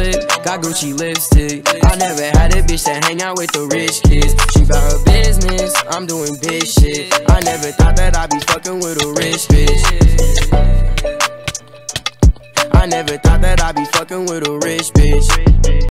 flip, got Gucci lipstick. I never had a bitch that hang out with the rich kids. She got her business, I'm doing big shit. I never thought that I'd be fucking with a rich bitch. I never thought that I'd be fucking with a rich bitch.